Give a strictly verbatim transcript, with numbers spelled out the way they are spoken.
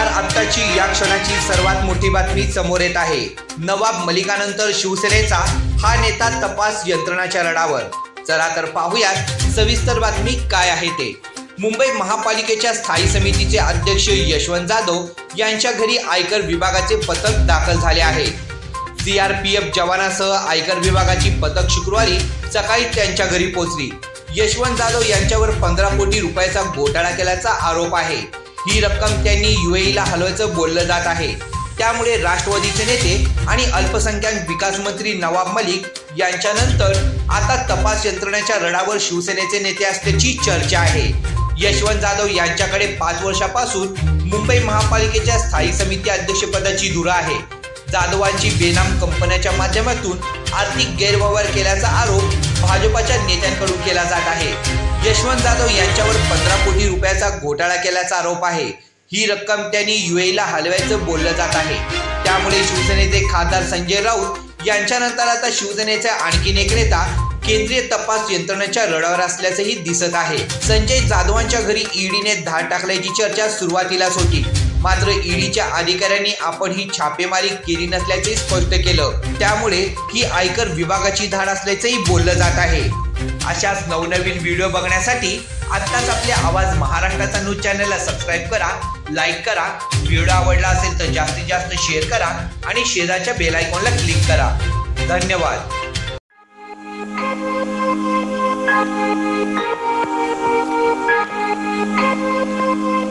नमस्कार, आत्ताची या क्षणाची सर्वात मोठी बातमी समोर येत आहे। नवाब मलिकानंतर शिवसेनेचा हा नेता तपास यंत्रणाच्या रडावर। चला तर पाहूयात सविस्तर बातमी काय आहे ते। मुंबई महापालिकेच्या स्थायी समितीचे अध्यक्ष यशवंत जाधव यांच्या घरी आयकर विभागाचे पथक दाखल झाले आहे। सीआरपीएफ जवानासह आयकर विभागाची पथक शुक्रवारी सकाळी त्यांच्या घरी पोहोचली। यशवंत जाधव यांच्यावर पंधरा कोटी रुपयाचा घोटाळा केल्याचा आरोप आहे। ही रक्कम त्यांनी यूएईला हलवायचं बोललं जात आहे। त्यामुळे राष्ट्रवादीचे नेते आणि अल्पसंख्याक विकास मंत्री नवाब मलिक यांच्यानंतर आता तपास यंत्रणेच्या रडावर शिवसेनेचे नेते असल्याची चर्चा आहे। यशवंत जाधव यांच्याकडे पाच वर्षापासून मुंबई महापालिकेच्या स्थायी समिती अध्यक्षपदाची धुरा आहे। जाधवांची बेनाम कंपन्यांच्या माध्यमातून आर्थिक गैरव्यवहार केल्याचा आरोप भाजपच्या नेत्यांकडून केला जात आहे। यशवंत जाधव यांच्यावर पंधरा कोटी रुपयाचा घोटाळा केल्याचा आरोप आहे। ही रक्कम त्यांनी यूएईला हलवायचं बोललं जात आहे। त्यामुळे शिवसेनेचे खासदार संजय राऊत यांच्यानंतर आता शिवसेनेचा आणखीन एक नेता केंद्रीय तपास यंत्रणेच्या रडावर असल्याचंही दिसत आहे। संजय जाधवांच्या घरी ईडीने धाड टाकल्याची चर्चा सुरुवातीलाच होती, मात्र ईडीच्या अधिकाऱ्यांनी आपण ही छापेमारी केली नसल्याचे स्पष्ट केलं। त्यामुळे ही आयकर विभागाची धाड असल्याचंही बोललं जात आहे। अशाच नवनवीन व्हिडिओ बघण्यासाठी आत्ताच आपल्या आवाज महाराष्ट्राचा न्यूज चॅनलला सबस्क्राईब करा, लाईक करा, व्हिडिओ आवडला असेल तर जास्तीत जास्त शेअर करा आणि शेजारच्या बेल आयकॉनला क्लिक करा। धन्यवाद। Thank you.